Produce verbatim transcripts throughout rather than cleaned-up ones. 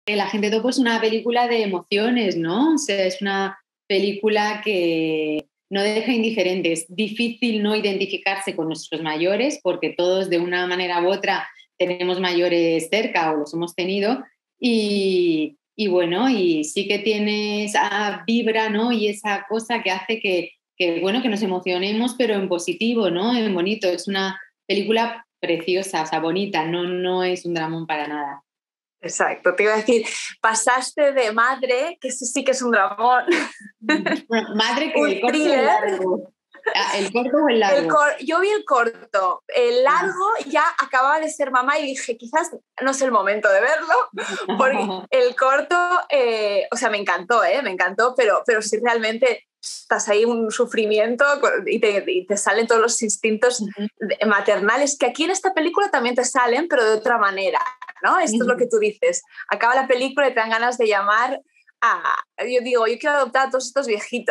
El Agente Topo es una película de emociones, ¿no? O sea, es una película que no deja indiferente. Es difícil no identificarse con nuestros mayores porque todos de una manera u otra tenemos mayores cerca o los hemos tenido y, y bueno, y sí que tiene esa vibra, ¿no? Y esa cosa que hace que, que, bueno, que nos emocionemos, pero en positivo, ¿no? En bonito. Es una película preciosa, o sea, bonita, no, no es un dramón para nada. Exacto, te iba a decir, pasaste de Madre, que eso sí que es un dramón. Bueno, Madre que un el corto thriller. o el largo. ¿El corto o el largo? El cor- yo vi el corto, el largo ya acababa de ser mamá y dije, quizás no es el momento de verlo, porque el corto, eh, o sea, me encantó, ¿eh? me encantó, pero, pero si realmente estás ahí un sufrimiento y te, y te salen todos los instintos uh-huh. maternales, que aquí en esta película también te salen, pero de otra manera, ¿no? Esto uh-huh. es lo que tú dices. Acaba la película y te dan ganas de llamar a... Yo digo, yo quiero adoptar a todos estos viejitos.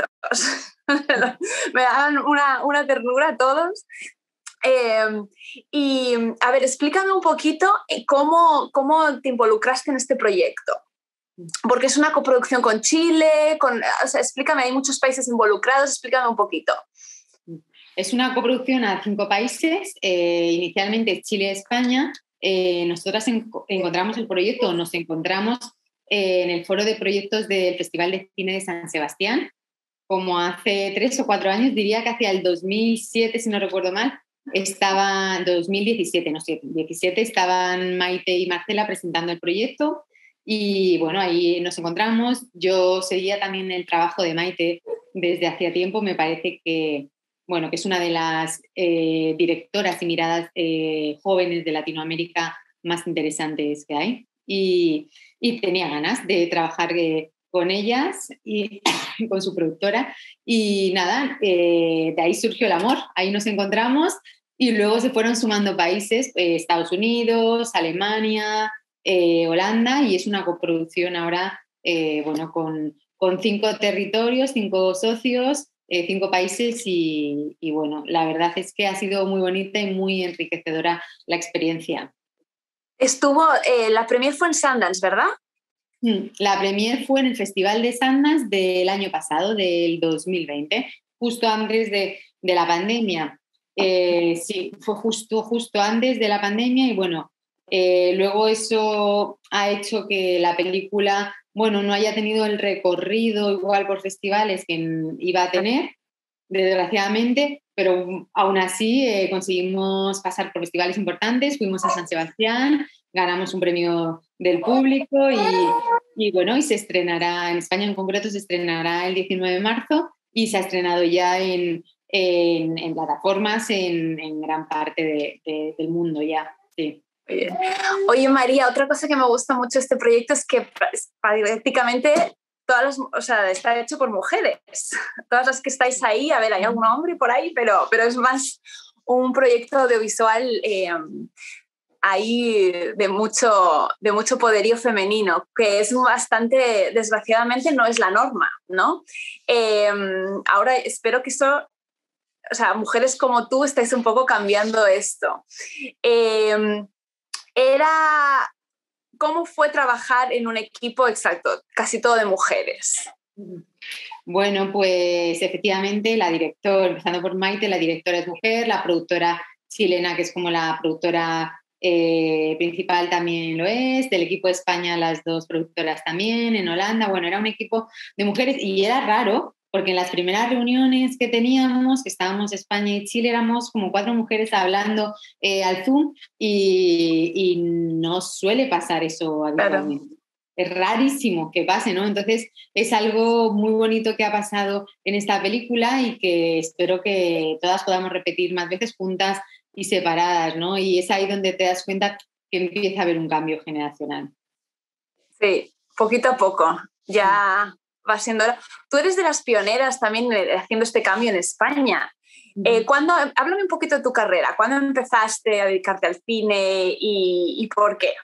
Me dan una, una ternura a todos. Eh, y, a ver, explícame un poquito cómo, cómo te involucraste en este proyecto. Porque es una coproducción con Chile, con, o sea, explícame, hay muchos países involucrados, explícame un poquito. Es una coproducción a cinco países, eh, inicialmente Chile y España. Eh, nosotras en, encontramos el proyecto, nos encontramos eh, en el foro de proyectos del Festival de Cine de San Sebastián, como hace tres o cuatro años, diría que hacia el dos mil siete, si no recuerdo mal, estaba, dos mil diecisiete, no sé, diecisiete, estaban Maite y Marcela presentando el proyecto y bueno, ahí nos encontramos. Yo seguía también el trabajo de Maite desde hacía tiempo, me parece que, bueno, que es una de las eh, directoras y miradas eh, jóvenes de Latinoamérica más interesantes que hay y, y tenía ganas de trabajar eh, con ellas y con su productora y nada, eh, de ahí surgió el amor, ahí nos encontramos y luego se fueron sumando países, eh, Estados Unidos, Alemania, eh, Holanda y es una coproducción ahora, eh, bueno, con, con cinco territorios, cinco socios, eh, cinco países y, y bueno, la verdad es que ha sido muy bonita y muy enriquecedora la experiencia. Estuvo, eh, la premier fue en Sundance, ¿verdad? La premier fue en el Festival de Sundance del año pasado, del dos mil veinte, justo antes de, de la pandemia. Eh, sí, fue justo, justo antes de la pandemia y bueno, eh, luego eso ha hecho que la película, bueno, no haya tenido el recorrido igual por festivales que iba a tener, desgraciadamente, pero aún así eh, conseguimos pasar por festivales importantes, fuimos a San Sebastián, ganamos un premio del público y, y bueno, y se estrenará, en España en concreto se estrenará el diecinueve de marzo y se ha estrenado ya en, en, en plataformas en, en gran parte de, de, del mundo ya, sí. Oye, María, otra cosa que me gusta mucho de este proyecto es que prácticamente todas las, o sea, está hecho por mujeres. Todas las que estáis ahí, a ver, hay algún hombre por ahí, pero, pero es más un proyecto audiovisual eh, ahí de mucho, de mucho poderío femenino, que es bastante, desgraciadamente, no es la norma, ¿no? Eh, ahora espero que eso, o sea, mujeres como tú estáis un poco cambiando esto. Eh, era... ¿Cómo fue trabajar en un equipo exacto, casi todo de mujeres? Bueno, pues efectivamente la directora, empezando por Maite, la directora es mujer, la productora chilena, que es como la productora eh, principal, también lo es, del equipo de España las dos productoras también, en Holanda, bueno, era un equipo de mujeres y era raro porque en las primeras reuniones que teníamos, que estábamos España y Chile, éramos como cuatro mujeres hablando eh, al Zoom y, y no suele pasar eso habitualmente. Claro. Es rarísimo que pase, ¿no? Entonces es algo muy bonito que ha pasado en esta película y que espero que todas podamos repetir más veces juntas y separadas, ¿no? Y es ahí donde te das cuenta que empieza a haber un cambio generacional. Sí, poquito a poco, ya va siendo hora. Tú eres de las pioneras también haciendo este cambio en España. Eh, ¿cuándo, háblame un poquito de tu carrera. ¿Cuándo empezaste a dedicarte al cine y, y por qué?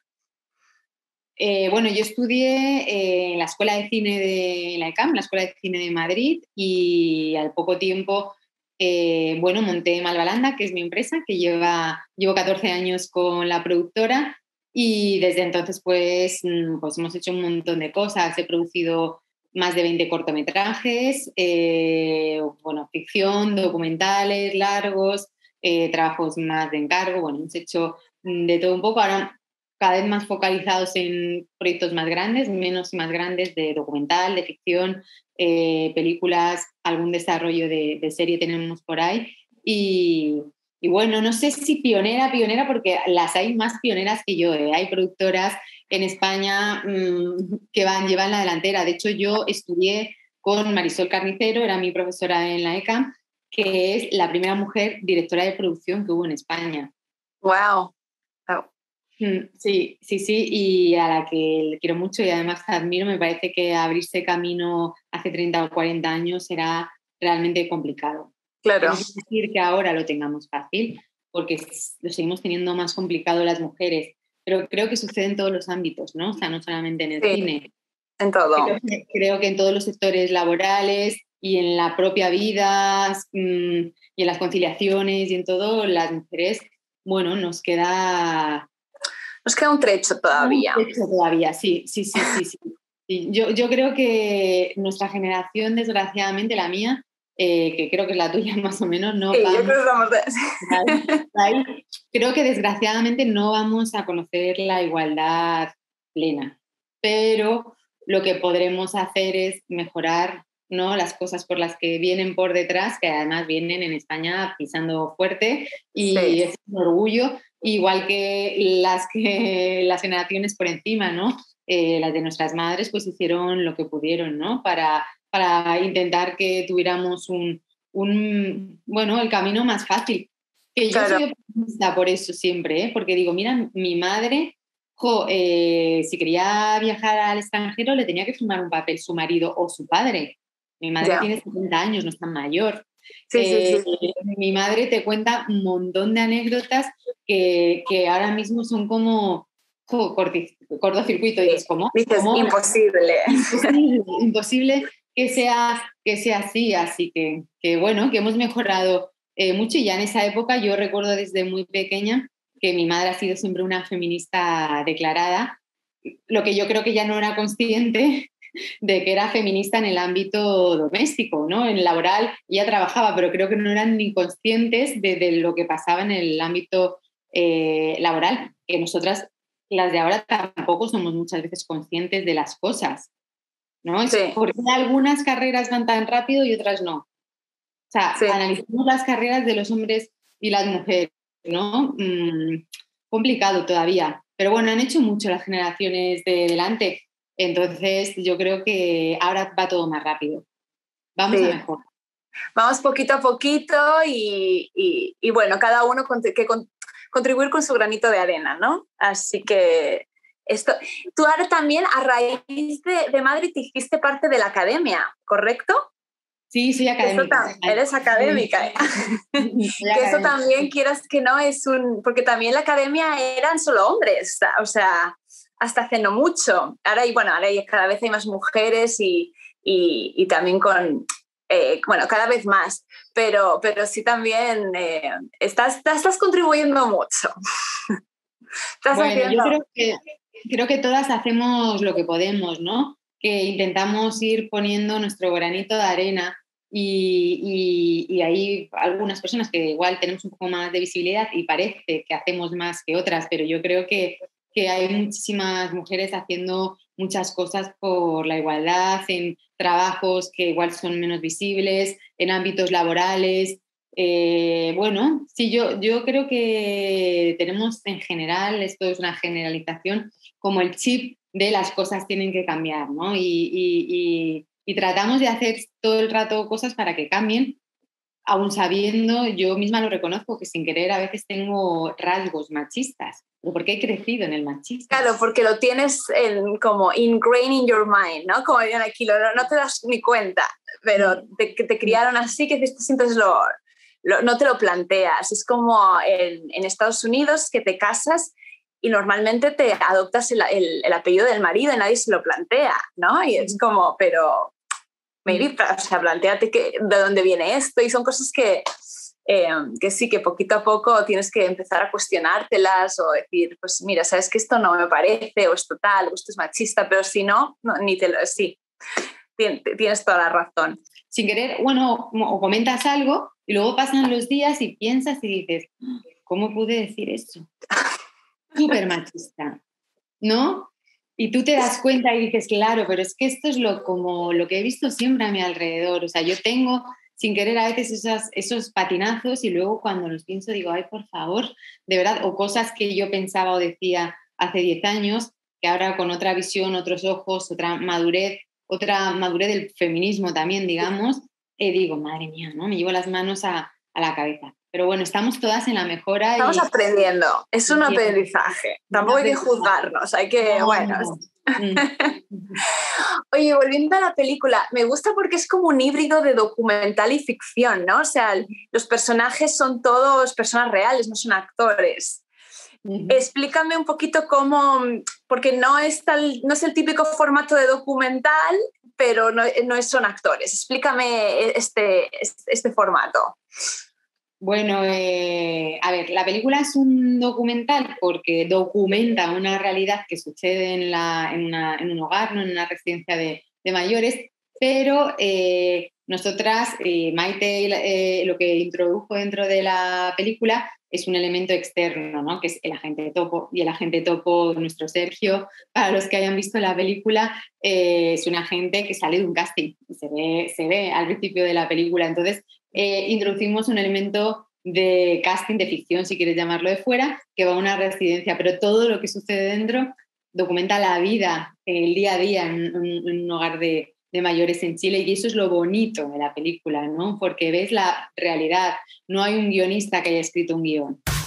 Eh, bueno, yo estudié eh, en la Escuela de Cine de la ECAM, la Escuela de Cine de Madrid, y al poco tiempo, eh, bueno, monté Malvalanda, que es mi empresa, que lleva, llevo catorce años con la productora, Y desde entonces pues, pues hemos hecho un montón de cosas. He producido más de veinte cortometrajes, eh, bueno, ficción, documentales largos, eh, trabajos más de encargo. Bueno, hemos hecho de todo un poco. Ahora cada vez más focalizados en proyectos más grandes, menos y más grandes de documental, de ficción, eh, películas, algún desarrollo de, de serie tenemos por ahí. Y, y bueno, no sé si pionera, pionera, porque las hay más pioneras que yo. ¿eh? Hay productoras en España mmm, que van, llevan la delantera. De hecho, yo estudié con Marisol Carnicero, era mi profesora en la E C A M, que es la primera mujer directora de producción que hubo en España. ¡Wow! Oh. Sí, sí, sí, y a la que le quiero mucho y además admiro. Me parece que abrirse camino hace treinta o cuarenta años era realmente complicado. Claro. No quiero decir que ahora lo tengamos fácil, porque lo seguimos teniendo más complicado las mujeres, pero creo que sucede en todos los ámbitos, ¿no? O sea, no solamente en el sí, cine. En todo. Creo que, creo que en todos los sectores laborales y en la propia vida mmm, y en las conciliaciones y en todo, las mujeres, bueno, nos queda... Nos queda un trecho todavía. Un trecho todavía, sí, sí, sí, sí. sí. sí. Yo, yo creo que nuestra generación, desgraciadamente, la mía, eh, que creo que es la tuya más o menos, no sí, vamos, yo creo que estamos de... ahí, creo que desgraciadamente no vamos a conocer la igualdad plena, pero lo que podremos hacer es mejorar, ¿no?, las cosas por las que vienen por detrás, que además vienen en España pisando fuerte y sí. Es un orgullo, igual que las, que las generaciones por encima, ¿no? Eh, las de nuestras madres pues hicieron lo que pudieron, ¿no? Para, para intentar que tuviéramos un, un, bueno, el camino más fácil. Que yo claro. soy optimista por eso siempre, ¿eh? Porque digo, mira, mi madre, jo, eh, si quería viajar al extranjero le tenía que firmar un papel su marido o su padre. Mi madre yeah. tiene setenta años, no es tan mayor. Sí, eh, sí, sí. Mi madre te cuenta un montón de anécdotas que, que ahora mismo son como jo, corti, cortocircuito. Sí. Dices, ¿cómo? Dices, ¿cómo? Imposible. Imposible, imposible que sea, que sea así. Así que, que, bueno, que hemos mejorado eh, mucho. Y ya en esa época yo recuerdo desde muy pequeña que mi madre ha sido siempre una feminista declarada, lo que yo creo que ya no era consciente de que era feminista en el ámbito doméstico, ¿no? En el laboral ella trabajaba, pero creo que no eran ni conscientes de, de lo que pasaba en el ámbito eh, laboral, que nosotras, las de ahora, tampoco somos muchas veces conscientes de las cosas, ¿no? Sí. ¿Por qué algunas carreras van tan rápido y otras no? O sea, sí. Analizamos las carreras de los hombres y las mujeres, ¿no? Mm, complicado todavía, pero bueno, han hecho mucho las generaciones de delante. Entonces, yo creo que ahora va todo más rápido. Vamos sí. a mejor. Vamos poquito a poquito y, y, y bueno, cada uno con, que con, contribuir con su granito de arena, ¿no? Así que esto. Tú ahora también, a raíz de, de Madrid, te hiciste parte de la academia, ¿correcto? Sí, soy académica. Tam- eres académica. Que eso también, quieras que no, es un... Porque también la academia eran solo hombres, o sea... hasta hace no mucho. Ahora, y bueno, ahora cada vez hay más mujeres y, y, y también con, eh, bueno, cada vez más, pero, pero sí también eh, estás, estás contribuyendo mucho. Estás bueno, haciendo... yo creo que, creo que todas hacemos lo que podemos, ¿no? Que intentamos ir poniendo nuestro granito de arena y, y, y hay algunas personas que igual tenemos un poco más de visibilidad y parece que hacemos más que otras, pero yo creo que que hay muchísimas mujeres haciendo muchas cosas por la igualdad, en trabajos que igual son menos visibles, en ámbitos laborales. Eh, bueno, sí, yo, yo creo que tenemos en general, esto es una generalización, como el chip de las cosas tienen que cambiar, ¿no? Y, y, y, y tratamos de hacer todo el rato cosas para que cambien, aún sabiendo, yo misma lo reconozco, que sin querer a veces tengo rasgos machistas, pero porque he crecido en el machismo. Claro, porque lo tienes en, como ingrained in your mind, ¿no? Como dirían aquí, no, no te das ni cuenta, pero te, te criaron así que entonces lo, lo, no te lo planteas. Es como en, en Estados Unidos que te casas y normalmente te adoptas el, el, el apellido del marido y nadie se lo plantea, ¿no? Y es como, pero... Maybe, o sea, planteate que, de dónde viene esto y son cosas que, eh, que sí, que poquito a poco tienes que empezar a cuestionártelas o decir, pues mira, sabes que esto no me parece, o esto tal, o esto es machista, pero si no, no ni te lo... Sí, tienes toda la razón. Sin querer, bueno, o comentas algo y luego pasan los días y piensas y dices, ¿cómo pude decir eso? Súper machista, ¿no? Y tú te das cuenta y dices, claro, pero es que esto es lo, como lo que he visto siempre a mi alrededor. O sea, yo tengo sin querer a veces esas, esos patinazos y luego cuando los pienso digo, ay, por favor, de verdad, o cosas que yo pensaba o decía hace diez años, que ahora con otra visión, otros ojos, otra madurez, otra madurez del feminismo también, digamos, eh, digo, madre mía, ¿no? Me llevo las manos a, a la cabeza. Pero bueno, estamos todas en la mejora. Estamos y... aprendiendo, es un aprendizaje. Tampoco hay que juzgarnos, hay que, no, bueno... No. Oye, volviendo a la película, me gusta porque es como un híbrido de documental y ficción, ¿no? O sea, los personajes son todos personas reales, no son actores. Uh-huh. Explícame un poquito cómo, porque no es, tal, no es el típico formato de documental, pero no, no son actores. Explícame este, este formato. Bueno, eh, a ver, la película es un documental porque documenta una realidad que sucede en, la, en, una, en un hogar, ¿no? En una residencia de, de mayores, pero eh, nosotras, eh, Maite, eh, lo que introdujo dentro de la película es un elemento externo, ¿no? Que es el agente topo, y el agente topo, nuestro Sergio, para los que hayan visto la película, eh, es un agente que sale de un casting, y se ve, se ve al principio de la película. Entonces, eh, introducimos un elemento de casting, de ficción, si quieres llamarlo de fuera, que va a una residencia, pero todo lo que sucede dentro documenta la vida, el día a día en, en, en un hogar de, de mayores en Chile, y eso es lo bonito de la película, ¿no? Porque ves la realidad, no hay un guionista que haya escrito un guión.